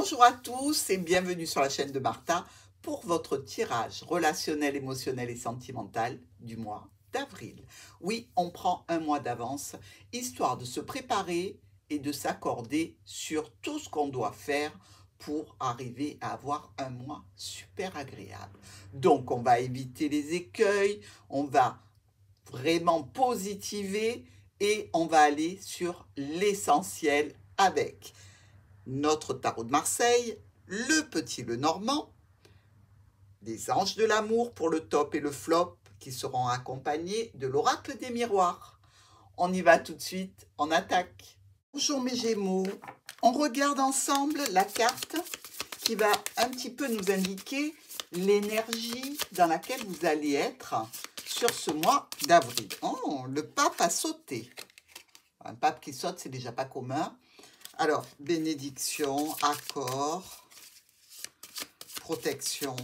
Bonjour à tous et bienvenue sur la chaîne de Martha pour votre tirage relationnel, émotionnel et sentimental du mois d'avril. Oui, on prend un mois d'avance, histoire de se préparer et de s'accorder sur tout ce qu'on doit faire pour arriver à avoir un mois super agréable. Donc, on va éviter les écueils, on va vraiment positiver et on va aller sur l'essentiel avec notre tarot de Marseille, le petit Lenormand, les anges de l'amour pour le top et le flop qui seront accompagnés de l'oracle des miroirs. On y va tout de suite, on attaque. Bonjour mes Gémeaux, on regarde ensemble la carte qui va un petit peu nous indiquer l'énergie dans laquelle vous allez être sur ce mois d'avril. Oh, le pape a sauté. Un pape qui saute, c'est déjà pas commun. Alors, bénédiction, accord, protection.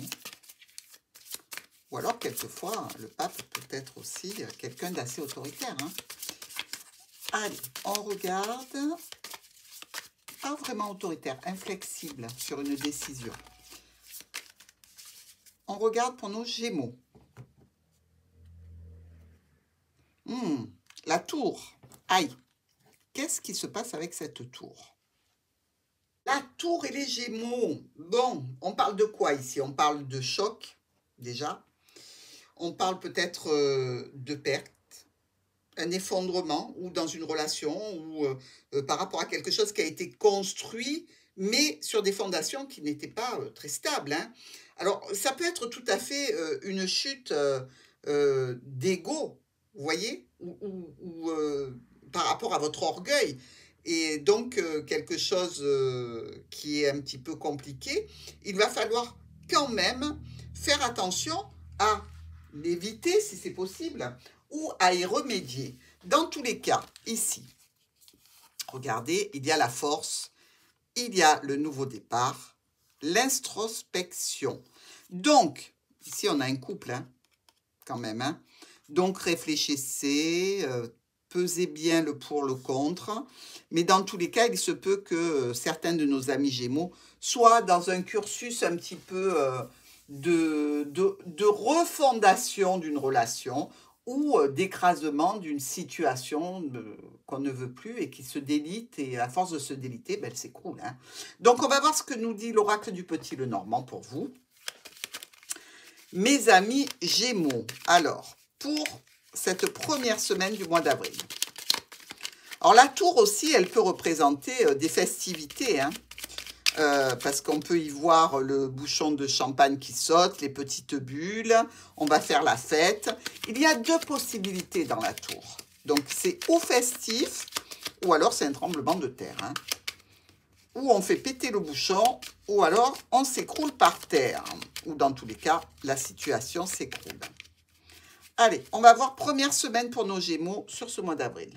Ou alors, quelquefois, le pape peut être aussi quelqu'un d'assez autoritaire. Hein. Allez, on regarde. Pas vraiment autoritaire, inflexible sur une décision. On regarde pour nos Gémeaux. La tour. Aïe. Qu'est-ce qui se passe avec cette tour? La tour et les Gémeaux. Bon, on parle de quoi ici? On parle de choc, déjà. On parle peut-être de perte, un effondrement, ou dans une relation, ou par rapport à quelque chose qui a été construit, mais sur des fondations qui n'étaient pas très stables. Hein. Alors, ça peut être tout à fait une chute d'ego, vous voyez, ou par rapport à votre orgueil. Et donc, quelque chose qui est un petit peu compliqué, il va falloir quand même faire attention à l'éviter si c'est possible ou à y remédier. Dans tous les cas, ici, regardez, il y a la force, il y a le nouveau départ, l'introspection. Donc, ici on a un couple, hein, quand même. Hein. Donc, réfléchissez, pesez bien le pour, le contre. Mais dans tous les cas, il se peut que certains de nos amis Gémeaux soient dans un cursus un petit peu de refondation d'une relation ou d'écrasement d'une situation qu'on ne veut plus et qui se délite. Et à force de se déliter, ben, elle s'écroule. Hein. Donc, on va voir ce que nous dit l'oracle du petit Lenormand pour vous. Mes amis Gémeaux, alors, pour cette première semaine du mois d'avril. Alors, la tour aussi, elle peut représenter des festivités, hein, parce qu'on peut y voir le bouchon de champagne qui saute, les petites bulles, on va faire la fête. Il y a deux possibilités dans la tour. Donc, c'est ou festif, ou alors c'est un tremblement de terre, hein, ou on fait péter le bouchon, ou alors on s'écroule par terre, ou dans tous les cas, la situation s'écroule. Allez, on va voir première semaine pour nos Gémeaux sur ce mois d'avril.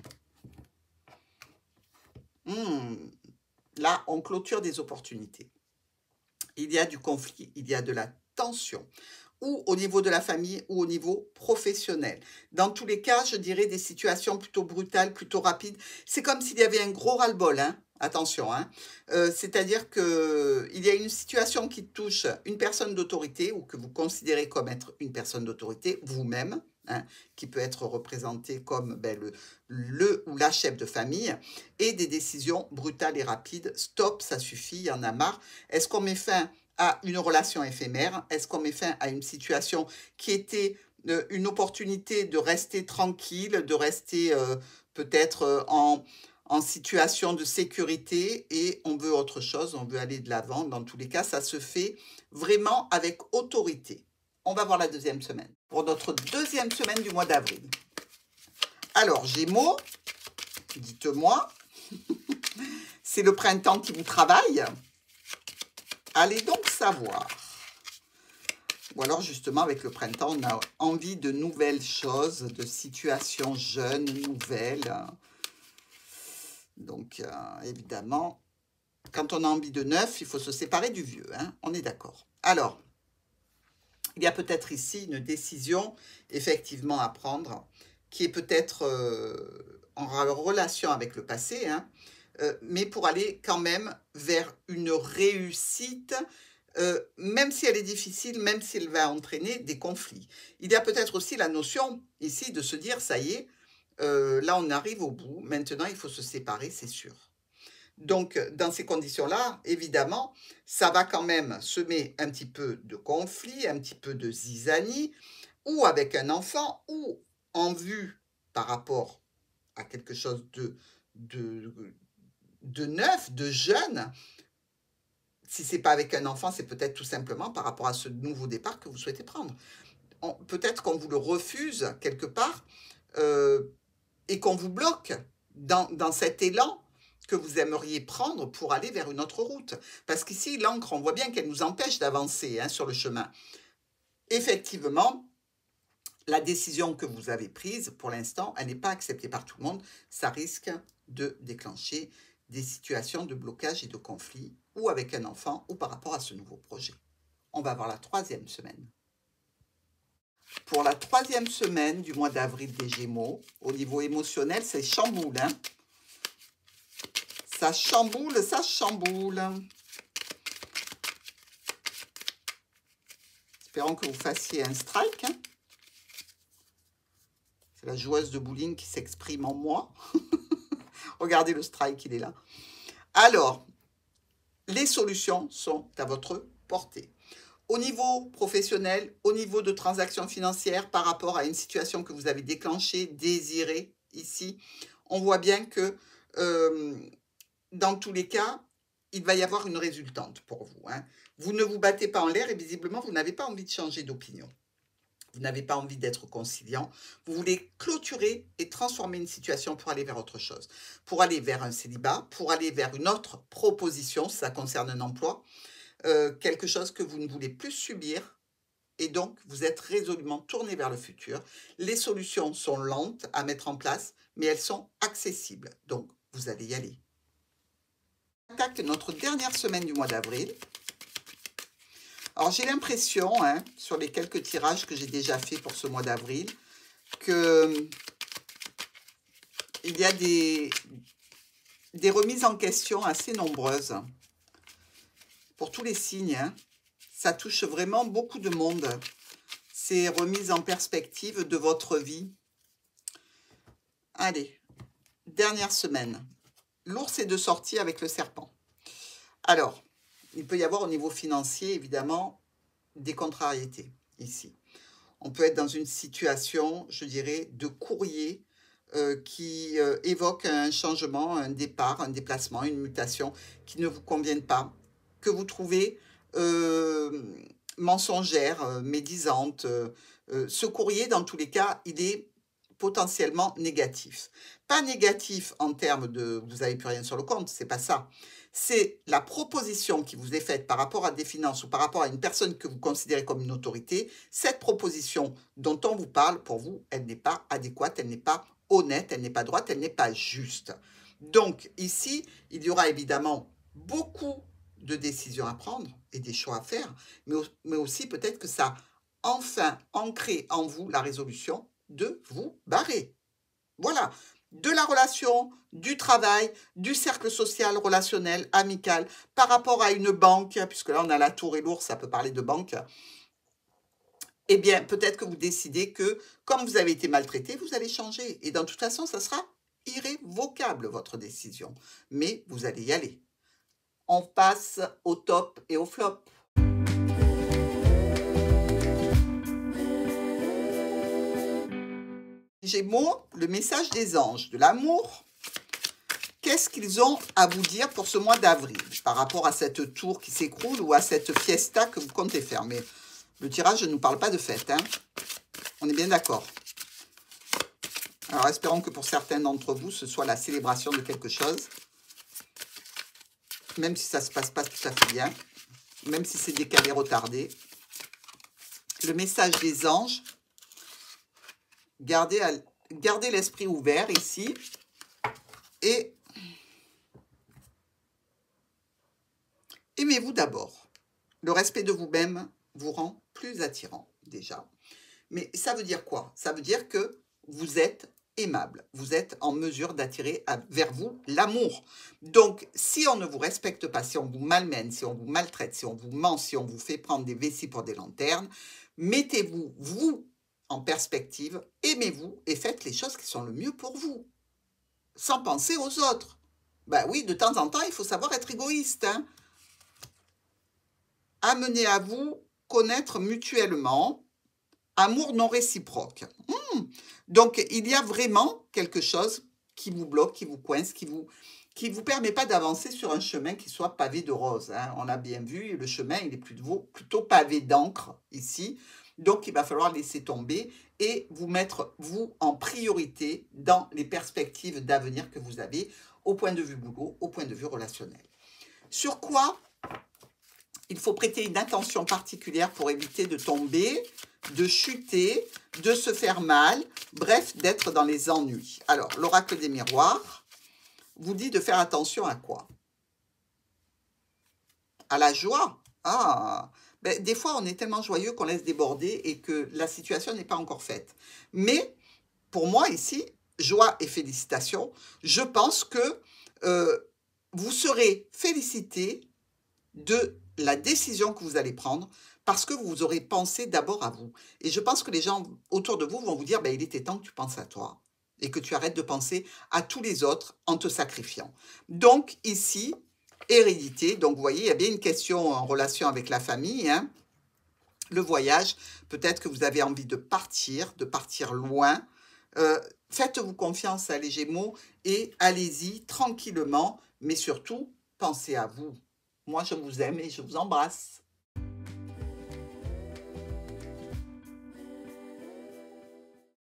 Là, on clôture des opportunités. Il y a du conflit, il y a de la tension, ou au niveau de la famille, ou au niveau professionnel. Dans tous les cas, je dirais des situations plutôt brutales, plutôt rapides. C'est comme s'il y avait un gros ras-le-bol, hein. Attention, hein. C'est-à-dire qu'il y a une situation qui touche une personne d'autorité, ou que vous considérez comme être une personne d'autorité, vous-même, hein, qui peut être représenté comme ben, le ou la chef de famille, et des décisions brutales et rapides. Stop, ça suffit, il y en a marre. Est-ce qu'on met fin à une relation éphémère? Est-ce qu'on met fin à une situation qui était une opportunité de rester tranquille, de rester peut-être en situation de sécurité et on veut autre chose, on veut aller de l'avant. Dans tous les cas, ça se fait vraiment avec autorité. On va voir la deuxième semaine. Pour notre deuxième semaine du mois d'avril. Alors, Gémeaux, dites-moi, c'est le printemps qui vous travaille? Allez donc savoir. Ou alors, justement, avec le printemps, on a envie de nouvelles choses, de situations jeunes, nouvelles. Donc, évidemment, quand on a envie de neuf, il faut se séparer du vieux. Hein, on est d'accord. Alors, il y a peut-être ici une décision, effectivement, à prendre, qui est peut-être en relation avec le passé, hein, mais pour aller quand même vers une réussite, même si elle est difficile, même si elle va entraîner des conflits. Il y a peut-être aussi la notion ici de se dire, ça y est, là on arrive au bout, maintenant il faut se séparer, c'est sûr. Donc, dans ces conditions-là, évidemment, ça va quand même semer un petit peu de conflit, un petit peu de zizanie, ou avec un enfant, ou en vue par rapport à quelque chose de, de neuf, de jeune. Si ce n'est pas avec un enfant, c'est peut-être tout simplement par rapport à ce nouveau départ que vous souhaitez prendre. Peut-être qu'on vous le refuse quelque part et qu'on vous bloque dans cet élan que vous aimeriez prendre pour aller vers une autre route. Parce qu'ici, l'encre, on voit bien qu'elle nous empêche d'avancer sur le chemin. Effectivement, la décision que vous avez prise, pour l'instant, elle n'est pas acceptée par tout le monde. Ça risque de déclencher des situations de blocage et de conflit, ou avec un enfant, ou par rapport à ce nouveau projet. On va voir la 3e semaine. Pour la 3e semaine du mois d'avril des Gémeaux, au niveau émotionnel, c'est chamboule. Ça chamboule, ça chamboule. Espérons que vous fassiez un strike. C'est la joueuse de bowling qui s'exprime en moi. Regardez le strike, il est là. Alors, les solutions sont à votre portée. Au niveau professionnel, au niveau de transactions financières, par rapport à une situation que vous avez déclenchée, désirée ici, on voit bien que dans tous les cas, il va y avoir une résultante pour vous. Vous ne vous battez pas en l'air et visiblement, vous n'avez pas envie de changer d'opinion. Vous n'avez pas envie d'être conciliant. Vous voulez clôturer et transformer une situation pour aller vers autre chose. Pour aller vers un célibat, pour aller vers une autre proposition, si ça concerne un emploi, quelque chose que vous ne voulez plus subir. Et donc, vous êtes résolument tourné vers le futur. Les solutions sont lentes à mettre en place, mais elles sont accessibles. Donc, vous allez y aller. On attaque notre dernière semaine du mois d'avril. Alors, j'ai l'impression, sur les quelques tirages que j'ai déjà fait pour ce mois d'avril, qu'il y a des remises en question assez nombreuses pour tous les signes. Ça touche vraiment beaucoup de monde, ces remises en perspective de votre vie. Allez, dernière semaine. L'ours est de sortie avec le serpent. Alors, il peut y avoir au niveau financier, évidemment, des contrariétés ici. On peut être dans une situation, je dirais, de courrier qui évoque un changement, un départ, un déplacement, une mutation qui ne vous conviennent pas, que vous trouvez mensongère, médisante. Ce courrier, dans tous les cas, il est potentiellement négatif. Pas négatif en termes de « vous n'avez plus rien sur le compte », c'est pas ça. C'est la proposition qui vous est faite par rapport à des finances ou par rapport à une personne que vous considérez comme une autorité. Cette proposition dont on vous parle, pour vous, elle n'est pas adéquate, elle n'est pas honnête, elle n'est pas droite, elle n'est pas juste. Donc ici, il y aura évidemment beaucoup de décisions à prendre et des choix à faire, mais aussi peut-être que ça a enfin ancré en vous la résolution de vous barrer. Voilà, de la relation, du travail, du cercle social, relationnel, amical, par rapport à une banque, puisque là on a la tour et l'ours, ça peut parler de banque, eh bien peut-être que vous décidez que comme vous avez été maltraité, vous allez changer. Et de toute façon, ça sera irrévocable votre décision. Mais vous allez y aller. On passe au top et au flop. Gémeaux, le message des anges, de l'amour. Qu'est-ce qu'ils ont à vous dire pour ce mois d'avril par rapport à cette tour qui s'écroule ou à cette fiesta que vous comptez faire? Mais le tirage ne nous parle pas de fête. On est bien d'accord. Alors, espérons que pour certains d'entre vous, ce soit la célébration de quelque chose. Même si ça ne se passe pas tout à fait bien. Même si c'est décalé, retardé. Le message des anges. Gardez l'esprit ouvert ici. Et aimez-vous d'abord. Le respect de vous-même vous rend plus attirant déjà. Mais ça veut dire quoi? Ça veut dire que vous êtes aimable. Vous êtes en mesure d'attirer vers vous l'amour. Donc, si on ne vous respecte pas, si on vous malmène, si on vous maltraite, si on vous ment, si on vous fait prendre des vessies pour des lanternes, mettez-vous, vous, en perspective, aimez-vous et faites les choses qui sont le mieux pour vous, sans penser aux autres. Ben oui, de temps en temps, il faut savoir être égoïste. Hein. Amenez à vous connaître mutuellement, amour non réciproque. Donc, il y a vraiment quelque chose qui vous bloque, qui vous coince, qui vous permet pas d'avancer sur un chemin qui soit pavé de roses. Hein. On a bien vu, le chemin, il est plutôt pavé d'encre ici. Donc, il va falloir laisser tomber et vous mettre, vous, en priorité dans les perspectives d'avenir que vous avez au point de vue boulot, au point de vue relationnel. Sur quoi il faut prêter une attention particulière pour éviter de tomber, de chuter, de se faire mal, bref, d'être dans les ennuis. Alors, l'oracle des miroirs vous dit de faire attention à quoi? À la joie. Ah, ben, des fois, on est tellement joyeux qu'on laisse déborder et que la situation n'est pas encore faite. Mais, pour moi, ici, joie et félicitations, je pense que vous serez félicité de la décision que vous allez prendre parce que vous aurez pensé d'abord à vous. Et je pense que les gens autour de vous vont vous dire, ben, il était temps que tu penses à toi et que tu arrêtes de penser à tous les autres en te sacrifiant. Donc ici, hérédité, donc vous voyez, il y a bien une question en relation avec la famille, hein. Le voyage, peut-être que vous avez envie de partir loin. Faites-vous confiance à les Gémeaux et allez-y tranquillement, mais surtout, pensez à vous. Moi, je vous aime et je vous embrasse.